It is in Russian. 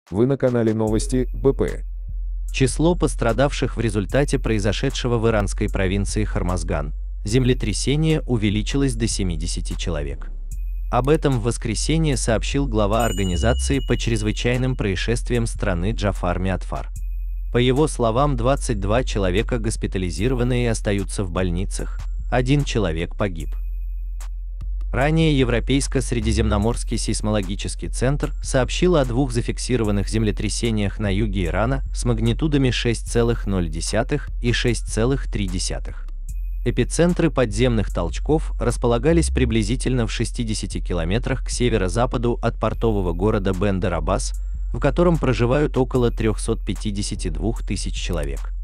Вы на канале Новости БП. Число пострадавших в результате произошедшего в иранской провинции Хормазган землетрясения увеличилось до 70 человек. Об этом в воскресенье сообщил глава организации по чрезвычайным происшествиям страны Джафар Миатфар. По его словам, 22 человека госпитализированы и остаются в больницах, 1 человек погиб. Ранее Европейско-Средиземноморский сейсмологический центр сообщил о 2 зафиксированных землетрясениях на юге Ирана с магнитудами 6,0 и 6,3. Эпицентры подземных толчков располагались приблизительно в 60 километрах к северо-западу от портового города Бендер-Аббас, в котором проживают около 352 тысяч человек.